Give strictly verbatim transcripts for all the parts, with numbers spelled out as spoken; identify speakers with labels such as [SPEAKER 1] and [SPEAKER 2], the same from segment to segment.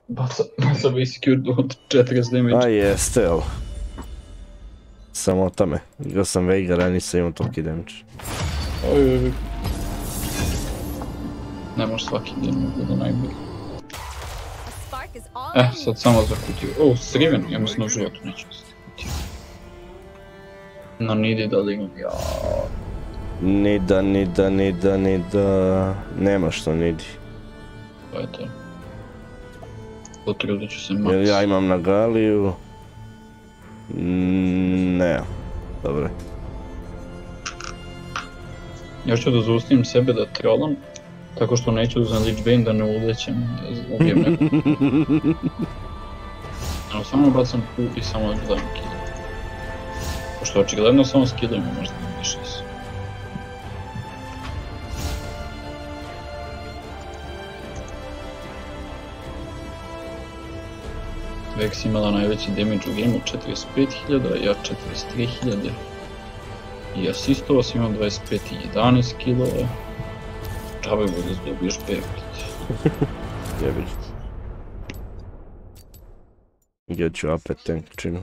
[SPEAKER 1] Baca, baca basic od četrdeset damage.
[SPEAKER 2] A jeste, jel? Samo o tome. Igrao sam Veigar, a nisam imao toliki damage.
[SPEAKER 1] Oj, ne može svaki game bude najbolji. Eh, sad samo za kutiju. O, Striven, ja mislim da u životu neću ostati kutiju. No, nidi da ligam, jaaaa.
[SPEAKER 2] Nida, nida, nida, nida... Nema što nidi.
[SPEAKER 1] Pa je to. Potrudit ću se maks.
[SPEAKER 2] Jer ja imam na Galiju... Ne, dobro.
[SPEAKER 1] Ja ću da zaustim sebe da trollam, tako što neću uzem Lich Bane da ne ulećem, da ubijem nekog. No, samo bacam Q i samo gledam kill. Pošto očigledno samo s killima možda ne više se. Vex imala najveći damage u gameu, četrdeset pet hiljada, ja četrdeset tri hiljade. I asistova sam imao dvadeset pet i jedanaest kilova. Čabe bude zdobiješ pevit.
[SPEAKER 2] Jebić. Gdje ću opet tankčinu.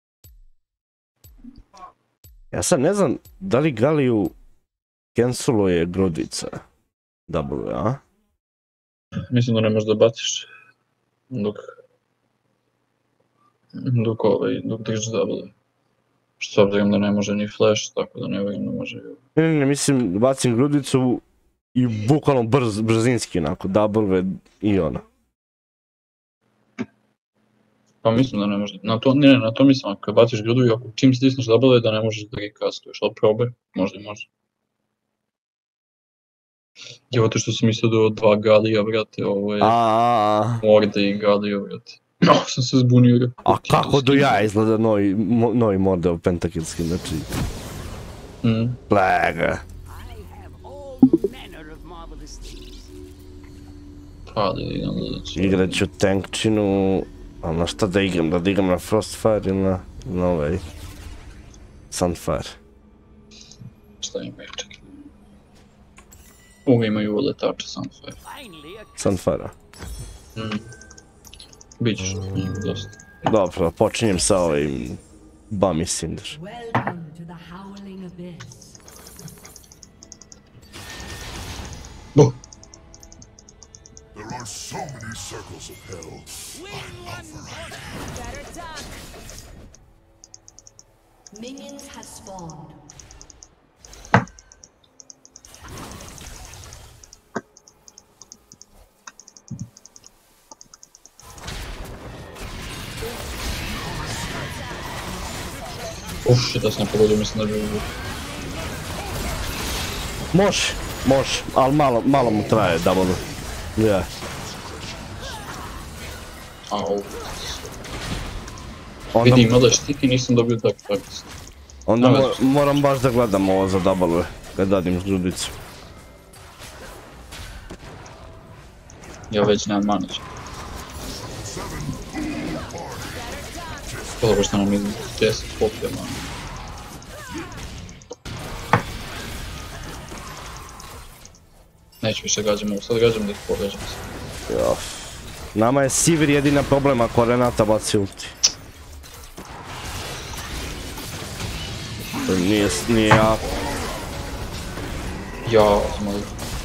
[SPEAKER 2] Ja sad ne znam da li Galiju canceluje grudica. W, a?
[SPEAKER 1] Mislim da ne možeš da baciš dok... dok ovaj, dok držiš W. Što s obzirom da ne može ni flash, tako da ne vjerujem da može...
[SPEAKER 2] Ne, ne, ne, mislim bacim grudicu i bukvalno brz, brzinski onako, W i ona.
[SPEAKER 1] Pa mislim da ne može, na to, ne, ne, na to mislim, ako baciš grudu i ako čim stisneš W da ne možeš da recastuješ, ali probaj, možda i može. Evo te što sam mislio do dva Galija, vrate, ovo je... Morde i Galija, vrate. No, sam se zbunio.
[SPEAKER 2] A kako do ja izgleda novi, novi model pentakillski, znači...
[SPEAKER 1] Mm.
[SPEAKER 2] Plega.
[SPEAKER 1] Pa da igram da...
[SPEAKER 2] Igrat ću tankčinu... Ali na šta da igram? Da igram na Frostfire ili na... na ovaj... Sunfire?
[SPEAKER 1] Šta ima još čekaj? Ovo imaju uletača Sunfire.
[SPEAKER 2] Sunfire-a?
[SPEAKER 1] Mm. Bićeš u njegu dosta.
[SPEAKER 2] Dobro, počinjem sa ovim... Bummy Cinder.
[SPEAKER 1] Bo!
[SPEAKER 3] There are so many circles of hell. I'm out for right.
[SPEAKER 4] Better duck. Minions have spawned.
[SPEAKER 1] Uf, shit, da sam ne pogodio, mislim da bi ubio.
[SPEAKER 2] Može, može, ali malo, malo mu traje W. Ja.
[SPEAKER 1] Au. Vidi, ima da štiti, nisam dobio tak taktično.
[SPEAKER 2] Onda mo moram baš da gledam ovo za W, kad radim s grudicu.
[SPEAKER 1] Ja već nemam manađa. Dobro što nam izgleda deset poplja mana. Neću više gađam ovo, sad gađam da ih pogađam se.
[SPEAKER 2] Ja. Nama je Sivir jedina problema ako Renata baci ulti. To nije, nije jako.
[SPEAKER 1] Ja, zmali.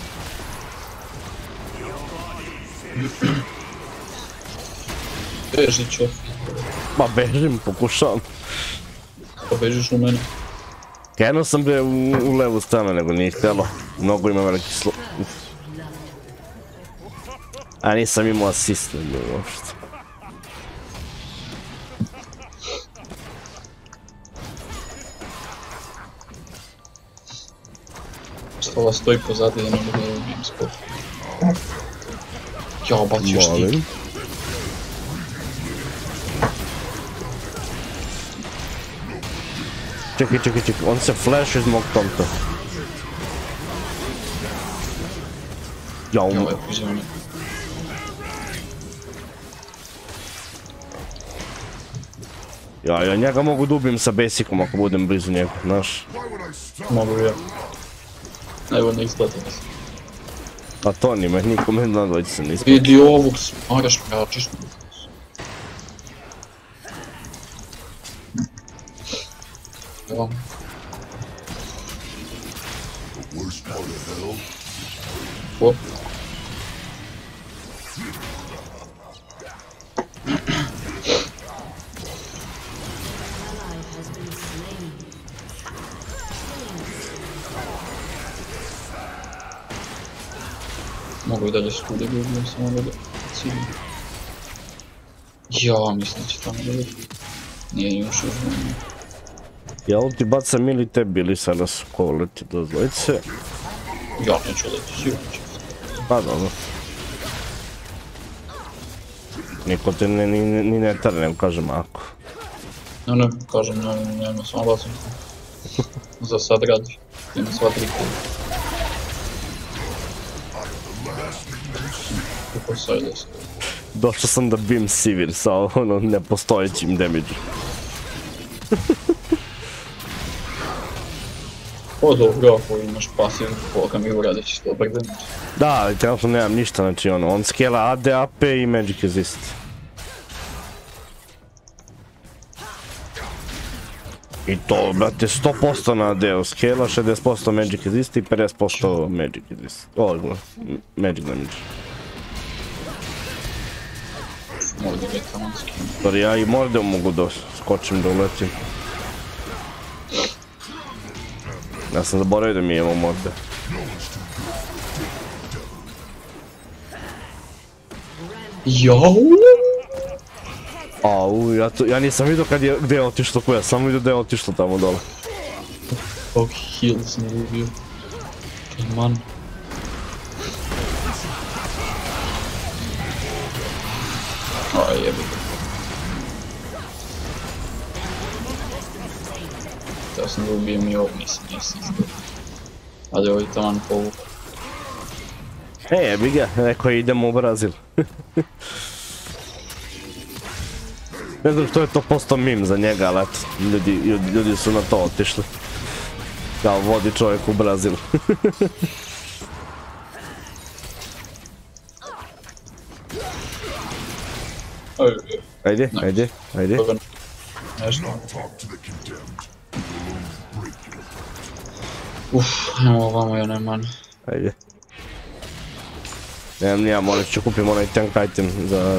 [SPEAKER 1] Beži čo.
[SPEAKER 2] Ma bežim, pokušavam.
[SPEAKER 1] Pa bežiš u mene.
[SPEAKER 2] Krenuo sam bre u, u levu stranu, nego nije htjelo. Mnogo ima veliki slo... Uf. A nisam imao asist, nego uopšte.
[SPEAKER 1] Stala stoji pozadi da ne mogu da ubijem spod. Ja, bacio štit.
[SPEAKER 2] Čekaj, čekaj, čekaj, on se flash iz mog tomta. Ja umro.
[SPEAKER 1] Ja, uzimam.
[SPEAKER 2] Ja, ja njega mogu da ubijem sa basicom ako budem blizu njega, znaš.
[SPEAKER 1] Mogu ja. Evo ne isplati mi se.
[SPEAKER 2] A to nima, nikome na dvojici se nismo.
[SPEAKER 1] Vidi ovog, smaraš mračiš mu. Evo.
[SPEAKER 3] The worst part of hell?
[SPEAKER 1] Op. Mogu i dalje studije bi ubijem, samo da cilju. Ja, mislim da će tamo dobiti. Nije još uzmano.
[SPEAKER 2] Ja ulti bacam ili tebi ili sada su ko leti do dvojice.
[SPEAKER 1] Ja neću leti, sigurno ću.
[SPEAKER 2] Pa dobro. Niko te ni, ni, ni ne tere, nego kažem ako.
[SPEAKER 1] Ne, ne, kažem, ne, nema, samo bacam. Za sad radi. Ima sva tri kula. Kako Silas.
[SPEAKER 2] Došao sam da bim Sivir sa ono nepostojećim damage.
[SPEAKER 1] O dobro, ako imaš pasivnu koga mi uradit ćeš dobar damage.
[SPEAKER 2] Da, ali trenutno nemam ništa, znači ono, on skela A D, A P i Magic Resist. I to, brate, sto posto na A D-u skela, šezdeset posto Magic Resist i pedeset posto Magic Resist. O, Magic Damage.
[SPEAKER 1] Mora da biti tamo skinu.
[SPEAKER 2] Sorry, ja i mordom mogu da skočim, da uletim. Ja sam zaboravio da mi imamo morde.
[SPEAKER 1] Jau!
[SPEAKER 2] Au, ja, to, ja nisam vidio kad je, gdje je otišlo koja, samo vidio da je otišlo tamo dole.
[SPEAKER 1] Fuck, heal sam ubio. Man. Aj, jebi ga. Ja sam da ubijem i ovog, nisam, nisam izgledao. Ali ovaj taman povuk.
[SPEAKER 2] E, jebi ga, rekao idemo u Brazil. Ne znam što je to postao mim za njega, ali eto, ljudi, ljudi, ljudi su na to otišli. Kao vodi čovjek u Brazil. Ajde, ajde, ajde.
[SPEAKER 1] Nešto. Uff, ajmo ovamo, ja nemam.
[SPEAKER 2] Ajde. Nemam nija, morat ću kupim onaj tank item za...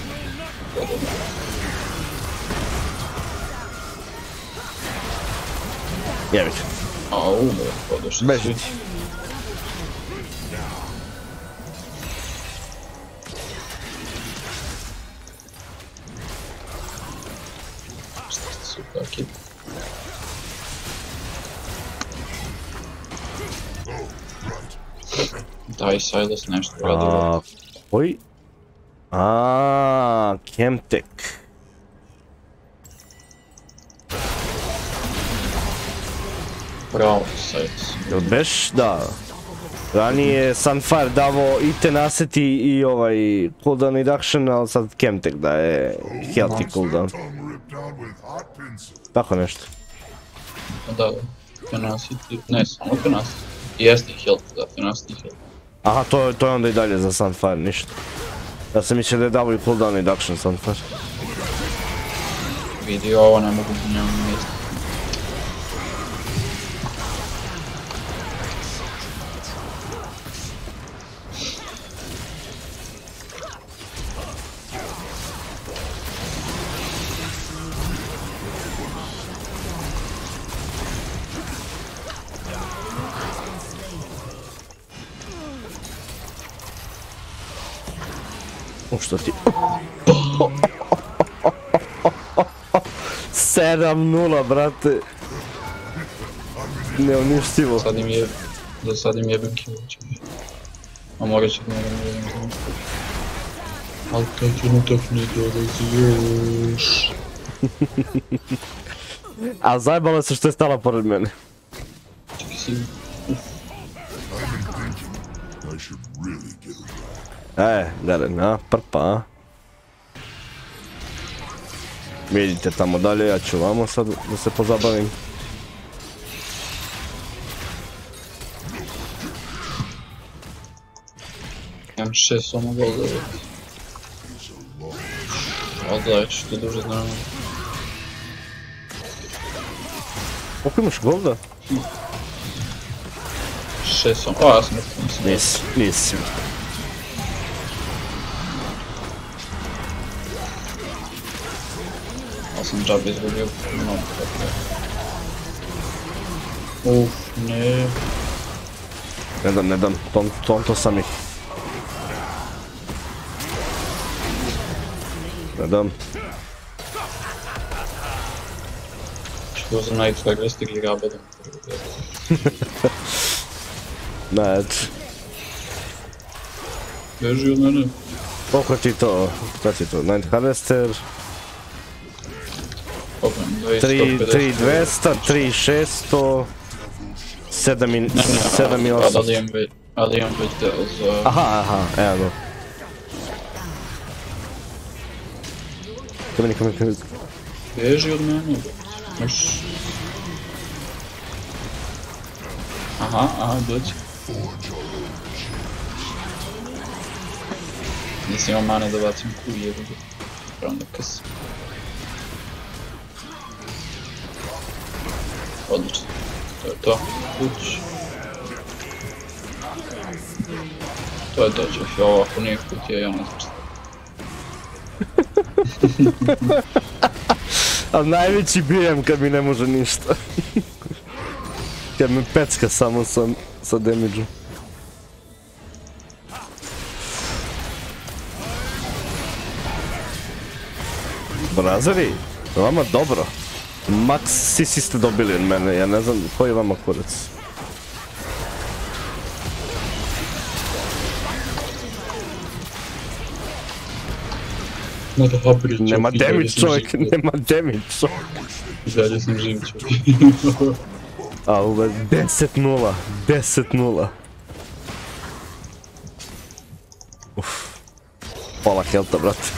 [SPEAKER 2] Jebit.
[SPEAKER 1] Au, me podošli.
[SPEAKER 2] Beži.
[SPEAKER 1] Šta ste su taki? Daj Silas nešto radi.
[SPEAKER 2] A, koji? Aaaa, Chemtech.
[SPEAKER 1] Bravo, Silas.
[SPEAKER 2] Jel beš? Da. Ranije je Sunfire davo i tenacity i ovaj cooldown reduction, ali sad Chemtech da je healthy cooldown.
[SPEAKER 3] Tongue ripped out with hot pencil.
[SPEAKER 2] Tako nešto.
[SPEAKER 1] Da, da. Tenacity, ne, samo Tenacity. Jeste health, da, Tenacity health.
[SPEAKER 2] Aha, to, to je onda i dalje za Sunfire, ništa. Ja sam mislio da je davo i cooldown reduction Sunfire.
[SPEAKER 1] Vidi, ovo ne mogu, nemam mjesta.
[SPEAKER 2] U što ti... sedam nula, brate. Neuništivo.
[SPEAKER 1] Sad im je... Da sad im jebim kill će biti. A morat će da ne jebim kill. Ali kad će natakne dolazi još.
[SPEAKER 2] A zajebala se što je stala pored mene.
[SPEAKER 1] Čekaj si...
[SPEAKER 3] I should really get it.
[SPEAKER 2] E, Garena, prpa, a? Vidite tamo dalje, ja ću vamo sad da se pozabavim.
[SPEAKER 1] šest samo gol devet. Odgledaj što duže znamo.
[SPEAKER 2] Koliko imaš golda?
[SPEAKER 1] šest samo, o ja sam mrtvo, nisam.
[SPEAKER 2] Nisi, nisi.
[SPEAKER 1] Ali sam džabe izgubio mnogo kako. Uf, ne.
[SPEAKER 2] Ne dam, ne dam, tom, tom to sam ih. Ne dam.
[SPEAKER 1] Što sam najti svega da stigli Rabadom.
[SPEAKER 2] Znači.
[SPEAKER 1] Beži od mene.
[SPEAKER 2] Koliko ti to, kada ti to, Night Harvester? tri dvesta, tri šesto, sedam i osam.
[SPEAKER 1] Ali imam već deo za...
[SPEAKER 2] Aha, aha, evo go. Kami, kami, kami.
[SPEAKER 1] Beži od mene. Možeš... Aha, aha, dođi. Nisam imao mane da bacim Q jedan. Pravno kas. Odlično. To je to. Kuć. To je to, čef. Ovo ako nije kutija, ja ne znam šta.
[SPEAKER 2] Ali najveći bijem kad mi ne može ništa. Kad me pecka samo sa, sa damage-om. Brazeri, vama dobro. Max sisi ste dobili od mene, ja ne znam koji je vama kurac. Nema damage čovjek, nema damage čovjek.
[SPEAKER 1] Dalje sam živ čovjek.
[SPEAKER 2] A uvek deset nula, deset nula. Uff. Pola helta, brate.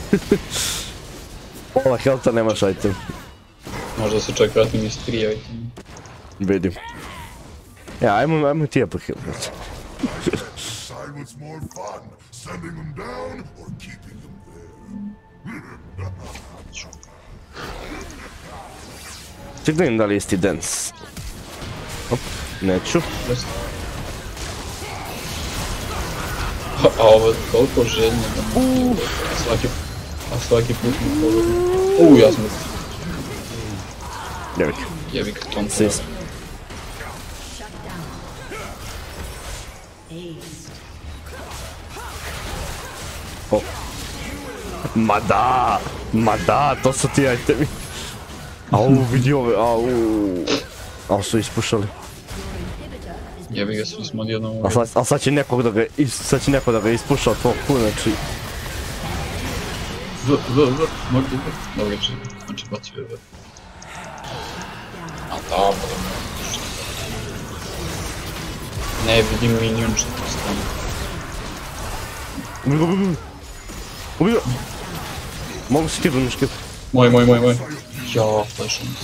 [SPEAKER 2] Pola helta nemaš item.
[SPEAKER 1] Možda se čak vratim iz tri item.
[SPEAKER 2] Vidim. Ja, ajmo, ajmo ti ja po heal, brate.
[SPEAKER 3] Decide what's more fun, sending them down or keeping them there.
[SPEAKER 2] Ček da im da li isti dance. Op, neću.
[SPEAKER 1] A ovo je toliko željno da mi svaki, a svaki put mi pogodim. Uuu, ja sam mrtv.
[SPEAKER 2] Jebik.
[SPEAKER 1] Jebik, tom
[SPEAKER 2] Sis. O. Ma da, ma da, to su ti itemi. Au, vidi ove, au. Au, su ispušali.
[SPEAKER 1] Jebi ga, svi smo odjednom
[SPEAKER 2] A
[SPEAKER 1] uvijek.
[SPEAKER 2] sad, a sad će nekog da ga, is, sad će neko da ga ispuša od tvojeg Q, znači...
[SPEAKER 1] V, v, v, mogu V. Dobro će, znači bacio je V. A dobro. Ne vidim minion što ti stane.
[SPEAKER 2] Ubi ga, ubi ga. Ubi ga. Mogu si ti da škip.
[SPEAKER 1] Moj, moj, moj, moj. Ja, flashom se.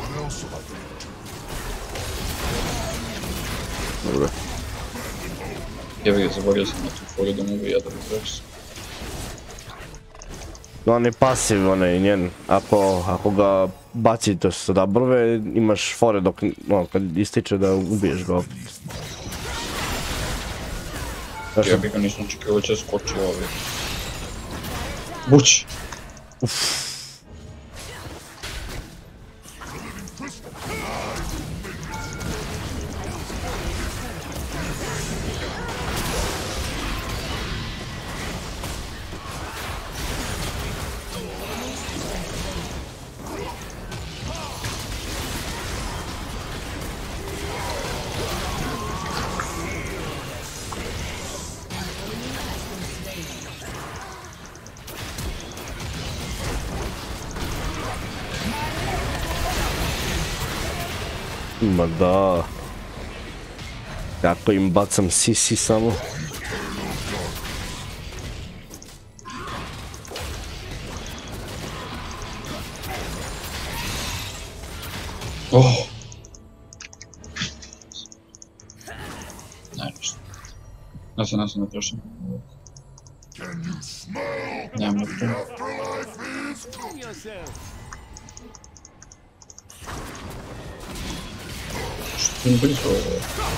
[SPEAKER 2] Dobro.
[SPEAKER 1] Jebi ga, zaborio sam na tu foru da mogu ja da reverse.
[SPEAKER 2] No, on je pasiv, onaj njen. Ako, ako ga bacite sa dabrove, imaš fore dok, no, kad ističe da ubiješ ga opet.
[SPEAKER 1] Jebi ga, nisam očekivao će skoči ovdje. Buć!
[SPEAKER 2] Uff. Ma da. Kako im bacam sisi samo.
[SPEAKER 1] Oh! Ne, ništa. Ja se nas ne trošim. Nema puno. Što mi brzo ovo?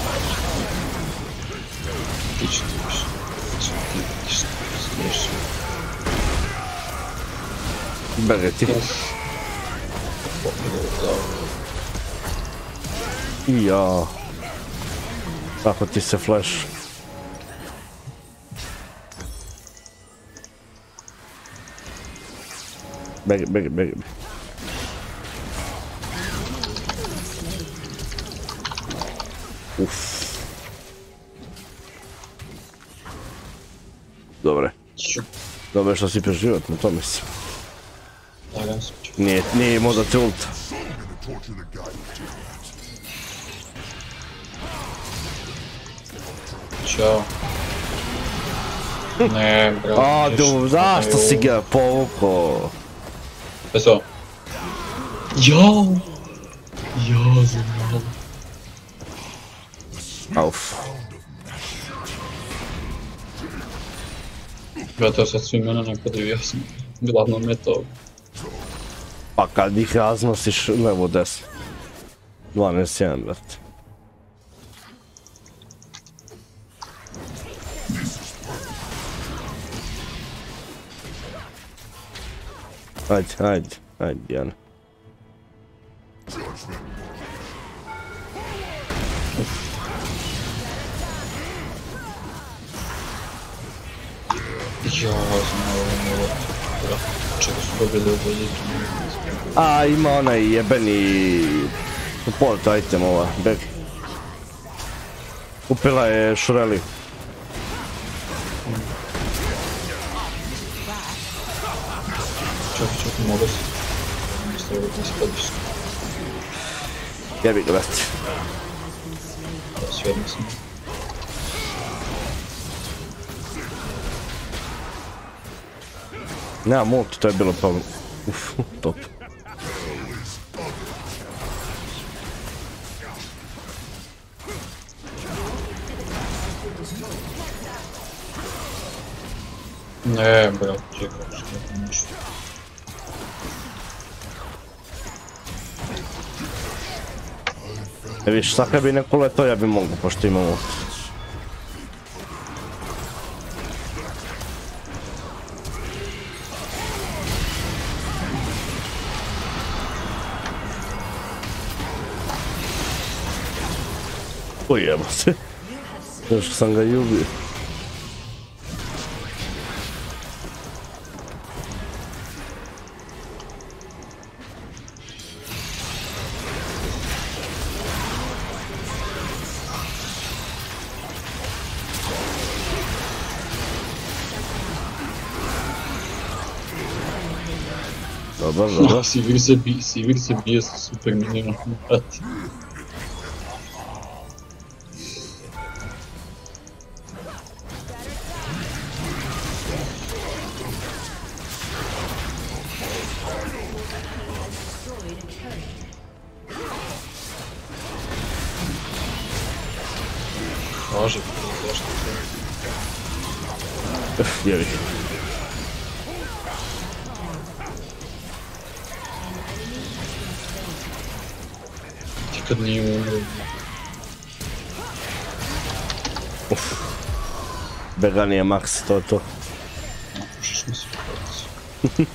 [SPEAKER 1] Ti će ti više. Ti će ti više. Sliješ.
[SPEAKER 2] Bere ti. Ja. Kako ti se flash? Bege, bege, bege. Uff. Dobre. Dobre što si preživio na tome si.
[SPEAKER 1] Lagan sam.
[SPEAKER 2] Nije, nije imao da te ulta.
[SPEAKER 1] Ćao. Ne, brate.
[SPEAKER 2] A, do, zašto si ga povukao?
[SPEAKER 1] Peso. Jao! Jao, za malo.
[SPEAKER 2] Auf.
[SPEAKER 1] Brate, sad svi mene napadaju, ja sam glavno metao.
[SPEAKER 2] Pa kad ih raznosiš levo desno. dvanaest jedan, brate. Ajde, ajde, ajde, Dijana.
[SPEAKER 1] Ja, znam ovo, čega su dobili u boljitu.
[SPEAKER 2] A, ima onaj jebeni support item ova, beg. Kupila je Shureli.
[SPEAKER 1] Čekaj, čekaj, mogu se. Mislim da ti spodiš.
[SPEAKER 2] Jebi ga, brate.
[SPEAKER 1] Da, svijedno sam.
[SPEAKER 2] Nema multi, to je bilo pa... Uf, top.
[SPEAKER 1] Ne, brate, čekaj, što je ništa.
[SPEAKER 2] E viš, sad kad bi neko leto, ja bi mogu, pošto imam multi. Ujebo se. Još sam ga ljubio. Dobar, dobar.
[SPEAKER 1] Sivir se bije, Sivir se bije sa super minima, brate. Može, zašto to?
[SPEAKER 2] Jevi.
[SPEAKER 1] Kad nije umro.
[SPEAKER 2] Uf. Beganija max, to je to.
[SPEAKER 1] Napušiš mi se u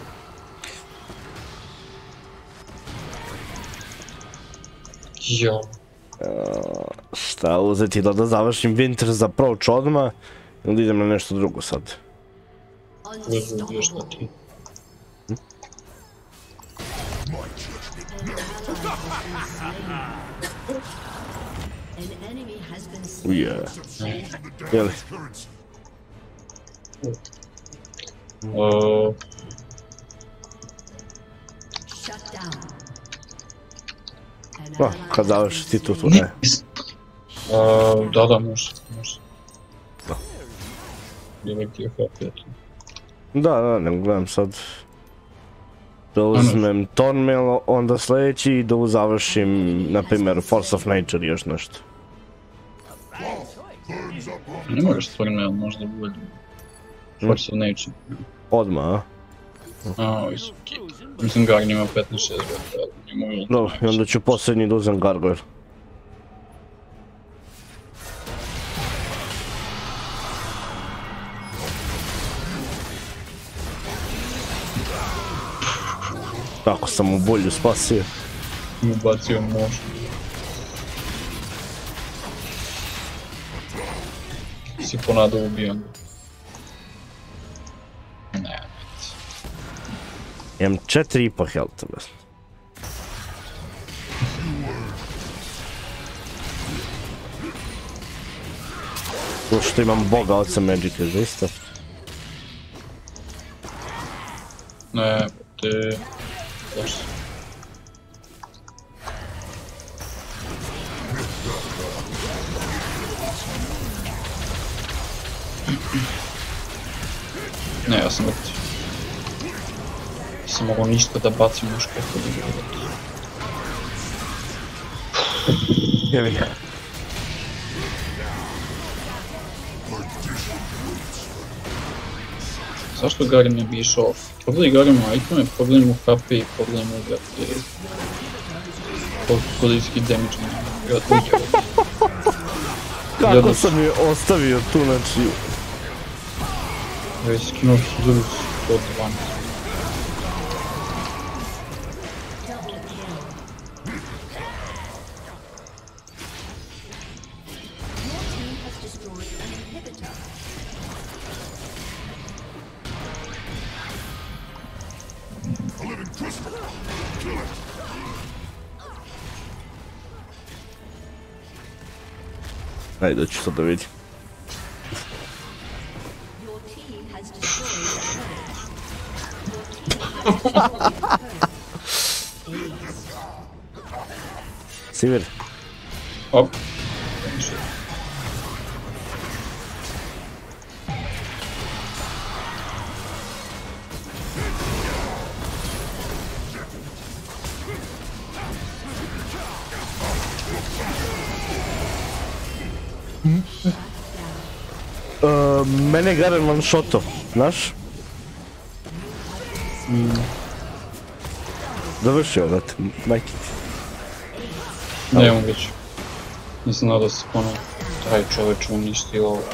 [SPEAKER 1] Jo.
[SPEAKER 2] Šta uzeti da da završim Winter Approach odmah ili idem na nešto drugo sad?
[SPEAKER 1] Ne znam još na ti.
[SPEAKER 2] Uje. Jeli?
[SPEAKER 1] Uh,
[SPEAKER 2] Pa, kad završi ti tu tu, ne?
[SPEAKER 1] uh, da, da, može, može.
[SPEAKER 2] Da.
[SPEAKER 1] Ili ti je H P tu.
[SPEAKER 2] Da, da, ne gledam sad. Da uzmem Thornmail, onda sljedeći i da završim, na primjer, Force of Nature i još nešto.
[SPEAKER 1] Ne možeš Thornmail, možda bolje. Force of Nature.
[SPEAKER 2] Odmah, a?
[SPEAKER 1] A, ovi su kip. Mislim, Garn ima petnaest šest godina, ali njemu je
[SPEAKER 2] Dobro, i onda ću posljednji da uzem Gargoyle. Kako sam mu bolju spasio.
[SPEAKER 1] mu bacio mož. Si ponadao ubijan. Ne, već.
[SPEAKER 2] Imam četiri i po health, bez. To što imam boga oca Magica, zaista.
[SPEAKER 1] Ne, te... Došli. Ne, ja sam mrtv. Sam mogao ništa da bacim još kako da igra.
[SPEAKER 2] Jevi ga.
[SPEAKER 1] Zašto Garen ne bi išao? Pogledaj Garen u iteme, pogledaj mu H P i pogledaj mu ugati. Koliko damage na ugati.
[SPEAKER 2] Kako sam je ostavio tu, znači...
[SPEAKER 1] Već skinuo hiljadu sto dvanaest.
[SPEAKER 2] Ajde, doću sad da vidim. Sivir.
[SPEAKER 1] Hop.
[SPEAKER 2] Uh, mene Garen one shoto, znaš? Mm. Završio, znate, majke ti.
[SPEAKER 1] Ne imam već. Nisam nadao se ponovno. Taj čoveč uništio ovo.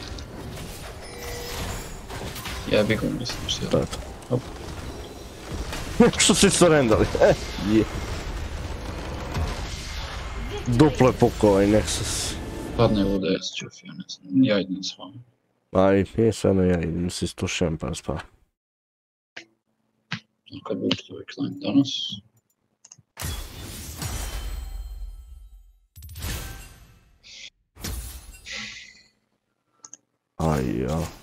[SPEAKER 1] Jebi ga, mislim što je.
[SPEAKER 2] Da, to. Što si surrendali? Eh, je. Duplo je pukao ovaj Nexus.
[SPEAKER 1] Padne u D S, čufi, ja ne znam. Ja idem s vama.
[SPEAKER 2] Aj, je samo ja idem se istušujem pa spavam.
[SPEAKER 1] Kad bi učito ovaj klient danas.
[SPEAKER 2] Aj, ja.